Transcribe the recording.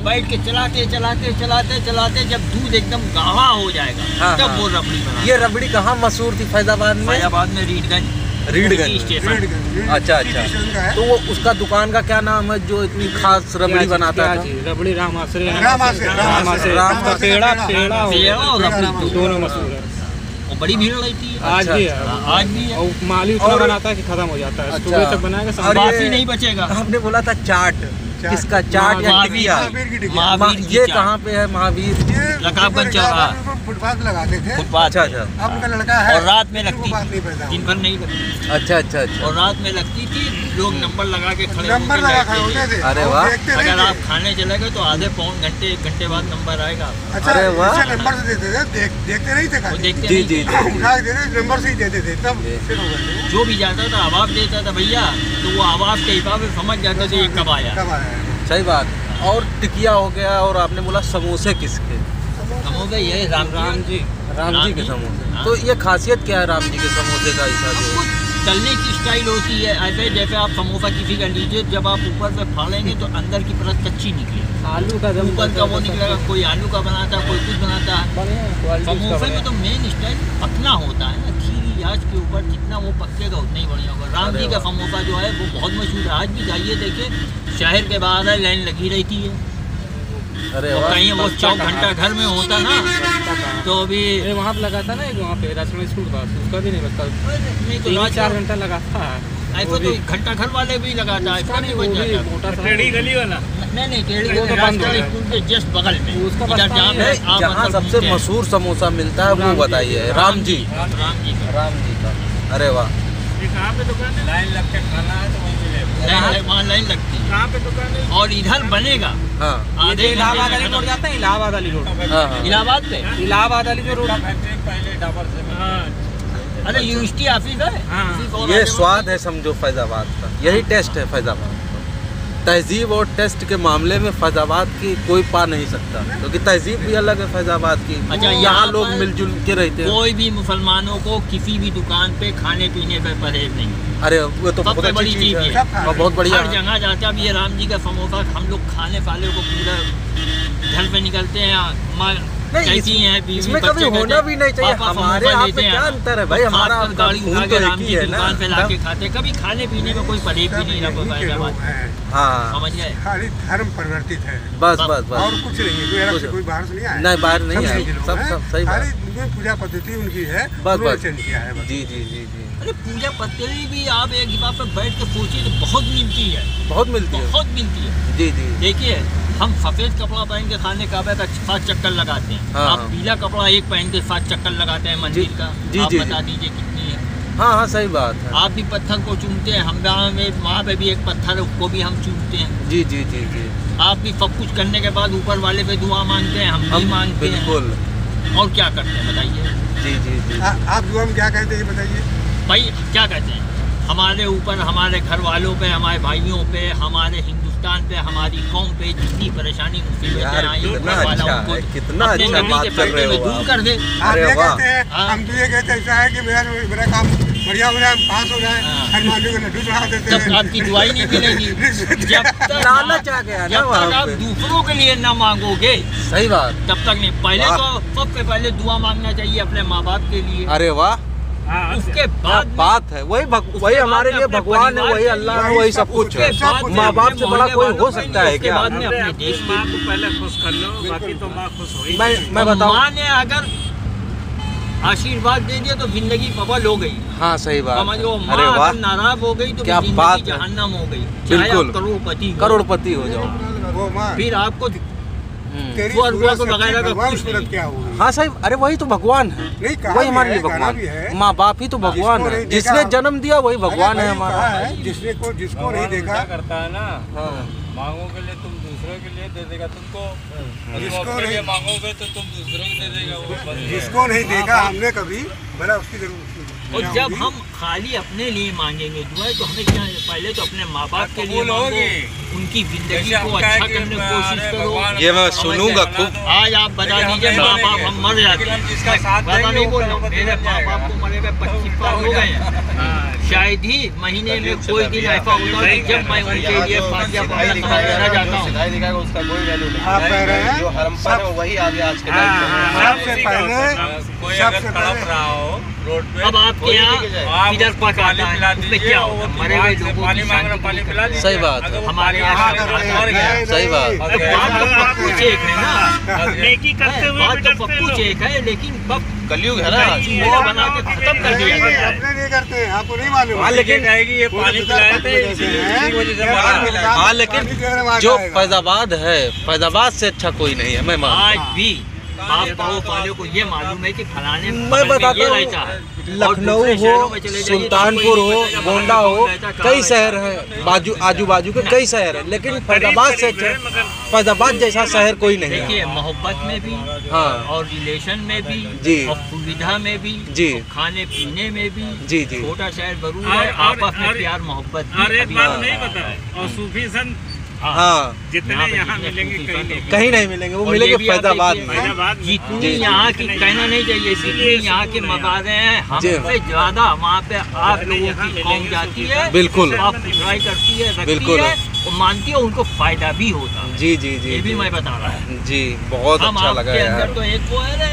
बैठ के चलाते चलाते चलाते चलाते जब दूध एकदम गाढ़ा हो जाएगा, हाँ, तब हाँ। वो रबड़ी बना। ये रबड़ी कहाँ मशहूर थी फैजाबाद में? फैजाबाद में रीडगंज स्टेशन। अच्छा अच्छा। तो वो उसका दुकान का क्या नाम है जो इतनी खास रबड़ी बनाता था? रबड़ी राम पेड़ा और रबड़ी दोनों मशहूर है। और बड़ी भीड़ रहती है। आज भी है, आज भी है। और माली उतना बनाता है कि खत्म हो जाता है। सुबह तक बनाएगा, और बासी नहीं बचेगा। आपने बोला था चाट, किसका चाट या टिकिया? महावीर की ये चाट। कहाँ पे है महावीर? रकाबगंज चौराहा फुटपाथ लगाते थे। फुटपाथ। अच्छा अच्छा। अब उनका लड़का है और रात में लगती बात नहीं थी, पैदा दिन भर नहीं लगती। अच्छा अच्छा अच्छा। और रात में लगती थी, लोग नंबर लगा के खड़े नंबर होके लगा बैठते खड़े होते थे। थे। अरे और वाह। देखते नहीं अगर थे। आप खाने चले गए तो आधे पौन घंटे 1 घंटे बाद नंबर आएगा। अच्छा, अरे वाह। इसे नंबर से देते थे, देखते नहीं थे वो खाली। देखते जी नहीं जी थे। जी। उठा के देते नंबर से ही देते थे, तब फिर हो गए। जो भी जाता था आवाज देता था भैया, तो वो आवाज के हिसाब से समझ जाता था ये कब आया। कब आया? सही बात। और टिकिया हो गया, और आपने बोला समोसे किसके? हम हो गए ये राम जी। राम जी के समोसे। हाँ। तो ये खासियत क्या है राम जी के समोसे का? ऐसा जो तलने की स्टाइल होती है ऐसे, जैसे आप समोसा किसी का लीजिए, जब आप ऊपर से फाड़ेंगे तो अंदर की परत कच्ची निकले, आलू का दम ऊपर का वो निकलेगा। कोई आलू का बनाता है, कोई कुछ बनाता है। समोसे में तो मेन स्टाइल पकना होता है ना, खीरी आज के ऊपर जितना वो पकेगा उतना ही बढ़िया होगा। राम जी का समोसा जो है वो बहुत मशहूर है। आज भी जाइए देखिए, शहर के बाहर लाइन लगी रहती है। अरे और वाह। कहीं वो 4 घंटा घर में होता ना, तो अभी वहाँ पे लगा था ना, वहाँ पे राजस्थान स्कूल का, उसका भी नहीं लगता। नहीं तो 3-4 घंटा लगा था। ऐसा तो घंटा घर वाले भी लगाता है, इसका नहीं बच जाता। टेढ़ी गली वाला नहीं टेढ़ी वो तो बंद हो गया। स्कूल के जस्ट बगल में, उसका इधर बस्ता जहाँ नहीं पे है। आप जहाँ अंदर सबसे घूमते हैं। मशहूर समोसा मिलता है वो बताइए। राम जी। राम जी का। राम जी का। अरे वाह। कहाँ पे दुकान है? लाइन लग के खाना है तो वहीं मिलेगा। वहाँ लाइन लगती है। कहाँ पे दुकान है? और इधर बनेगा हाँ आधे इलाहाबाद घंटे वाली में रोड जाता है, इलाहाबाद वाली रोड। हाँ हाँ। इलाहाबाद पे। इलाहाबाद वाली जो रोड पहले डाबर से। अरे यूनिवर्सिटी ऑफिस है। हाँ। उसी को और ये आगे स्वाद है समझो फैजाबाद का, यही टेस्ट है फैजाबाद का। तहजीब और टेस्ट के मामले में फैजाबाद की कोई पा नहीं सकता, क्योंकि तहजीब भी अलग है फैजाबाद की। अच्छा, यहाँ यहाँ लोग पर मिलजुल के रहते हैं। कोई भी मुसलमानों को किसी भी दुकान पे खाने पीने पे परहेज नहीं। अरे वो तो बहुत सबसे अच्छी बड़ी चीज चीज है ये। और बहुत बढ़िया हर है। जगह जाते अब ये राम जी का समोसा हम लोग खाने वाले को पूरा घर पे निकलते हैं, माँ नहीं, कहती हैं बीवी इसमें बच्चे कभी कहते होना हैं, भी नहीं चाहिए। पापा हमारे समोसा आप लेते में हैं। क्या अंतर है भाई, और हमारा खासकर आपका गाड़ी खून उठा तो के एक राम ही जी है की ना। दुकान पे लाके खाते। कभी खाने पीने में कोई परहेज भी नहीं रहा फैजाबाद। हाँ समझ गए? खाली धर्म परिवर्तित है बस बस और बस। कुछ नहीं है। कोई अलग से कुछ- कोई बाहर से नहीं आया। नहीं बाहर नहीं सब आए, यही लोग सब हैं। सब सही खाली बात। उनमें पूजा पद्धति उनकी है, बस उन्होंने बस। चेंज किया है बस। जी जी जी जी। अरे पूजा पत्तली भी आप एक हिसाब पे बैठ के सोचिए तो बहुत मिलती है, बहुत मिलती है। बहुत मिलती है। जी जी। देखिए, हम सफेद कपड़ा पहन के खाने काबे का 7 चक्कर लगाते हैं। हाँ, आप हाँ। पीला कपड़ा एक पहन के 7 चक्कर लगाते हैं मंदिर का। जी, आप जी, बता जी। दीजिए कितनी है। हाँ हाँ सही बात है। आप भी पत्थर को चूमते हैं, हम गाँव में वहाँ पे भी एक पत्थर है, उसको भी हम चूमते हैं। जी जी जी जी। आप भी सब कुछ करने के बाद ऊपर वाले पे दुआ मांगते हैं, हम भी मांगते हैं। बिल्कुल। और क्या करते हैं बताइए जी जी जी। आप दुआ में क्या कहते हैं ये बताइए। भाई? क्या कहते हैं? हमारे ऊपर, हमारे घर वालों पे, हमारे भाइयों पे, हमारे हिंदुस्तान पे, हमारी कौम पे जितनी परेशानी मुसीबतें यार, आई, कितना ऊपर वाला अच्छा उनको है, कितना अपने अच्छा नबी बात के कर रहे पर्दे में हो दूर आप। कर दे। आप अरे ये वाह। कहते हैं, हाँ। हम तो ये कहते हैं ऐसा है कि मेरा काम बढ़िया हो जाए, पास हो जाए, हाँ। हनुमान जी को लड्डू चढ़ा देते तब हैं। आपकी दुआई नहीं मिलेगी। जब तक लालच आ गया ना जब वहाँ तक आप पे। दूसरों के लिए ना मांगोगे सही बात। तब तक नहीं। पहले वाह। तो सबसे पहले दुआ मांगना चाहिए अपने माँ बाप के लिए। अरे वाह, उसके क्या बाद बात है। वही वही हमारे लिए अपने भगवान है, परिवार वही के अल्लाह है, लिए, वही सब कुछ है। उसके बाद माँ बाप से बड़ा कोई हो सकता है उसके क्या? बाद में अपने देश के माँ को पहले खुश कर लो, बाकी तो माँ खुश हो ही मैं बताऊँ। माँ ने अगर आशीर्वाद दे दिया तो जिंदगी पबल हो गई। हाँ सही बात समझ लो, है। माँ अरे वाह, अगर नाराज हो गई तो क्या जिंदगी बात है। जहन्नम हो गई। चाहे बिल्कुल। आप करोड़पति हो, करोड़पति हो जाओ। वो माँ फिर आपको तेरी स्वर्ग सूरत को से वगैरह का भगवान कुछ सूरत नहीं। क्या होगी। हाँ सही। अरे वही तो भगवान है, नहीं कहा वही भी हमारे है, लिए गाना भगवान भी है। माँ बाप ही तो भगवान जिसको है। नहीं जिसने देखा- जन्म दिया वही भगवान है अरे भाई हमारा। कहा है, जिसको नहीं देखा, करता है ना, हाँ। मांगो के लिए तुम दूसरों के लिए दे देगा तुमको, और तुम जिसको अपने नहीं- लिए मांगोगे तो तुम दूसरों को दे देगा। वो बस है। जिसको नहीं देखा हमने कभी, भला उसकी जरूर और जब हम खाली अपने लिए मांगेंगे दुआ तो हमें क्या है? पहले तो अपने माँ बाप के लिए कबूल मांगो, होगी। उनकी जिंदगी जैसे को हम अच्छा कहें कि करने की कोशिश अरे करो। भगवान, ये मैं समझ सुनूंगा गए? खूब। आज आप बता लेकिन हम दीजिए नहीं माँ बाप मानेंगे। हम मर जाते लेकिन हम हैं। जिसका साथ वैसा देंगे नहीं वो बोल रहा हूँ, करोड़पति मेरे बन माँ जाएगा। बाप को मरे का 25 साल हो गए हैं। शायद ही महीने में कोई दिन ऐसा होता है जब मैं उनके लिए फातिया पढ़ना समझना जाता हूँ। उसका कोई वैल्यू नहीं। आप कह रहे हैं जो हरमपर है वही आगे आज के टाइम में। सबसे पहले कोई अगर तड़प रहा हो रोड पे, अब आपके यहाँ इधर पक आता है, उसमें क्या होगा? मरे हुए लोगों पानी की मांग रहा, शांति पानी के पिला लिए दीजिए। सही बात अगर है। वो हमारे पानी यहाँ मांग रहा है, करते मर गया। सही बात। बात तो पप्पू चेक है ना, नेकी करते हुए बात भी तो डरते पप्पू लोग। चेक है, लेकिन कब कलयुग है ना। चूल्हा बना के खत्म कर दिया नहीं, गया है। अपने नहीं करते, आपको नहीं मालूम। हाँ, लेकिन कहेगी ये पानी पिलाए थे इसी वजह से मरा। हाँ, लेकिन जो फैजाबाद है, फैजाबाद से अच्छा कोई नहीं है, मैं मानता हूँ। आज भी आप पाओ वालों को ये मालूम है कि फलाने मैं बताता ये हूँ, रहता है। और लखनऊ दूसरे शहरों हो, में चले जाइए तो सुल्तानपुर कोई हो, नहीं पता गोंडा कहाँ हो, रहता है, कहाँ कई रहता शहर हैं आजू बाजू के कई शहर हैं, लेकिन फैजाबाद से अच्छा, फैजाबाद जैसा शहर कोई नहीं है। देखिए, मोहब्बत में भी हाँ। और रिलेशन में भी जी। और सुविधा में भी जी। और खाने पीने में भी जी, जी। छोटा शहर जरूर है, आपस में प्यार मोहब्बत भी और एक अभी बात है। नहीं पता है, और सूफी संत हाँ, जितने यहाँ पे यहाँ जितने मिलेंगे सूफी कहीं संत नहीं। कहीं नहीं मिलेंगे, वो और मिलेंगे ये भी आप फैजाबाद देखिए, में। फैजाबाद में। जितनी जी। यहाँ की कहना नहीं चाहिए, जितनी यहाँ के मकाने हैं जी। हमसे ज्यादा वहाँ पे आप लोगों यहाँ की मिलेंगे कौम जाती है, बिल्कुल। आप ट्राई करती है, रखती बिल्कुल। है और मानती है, उनको फायदा भी होता है। जी जी जी ये भी जी। मैं बता रहा हूँ। जी, बहुत हम अच्छा लगा आपके यार। अंदर तो एक वो है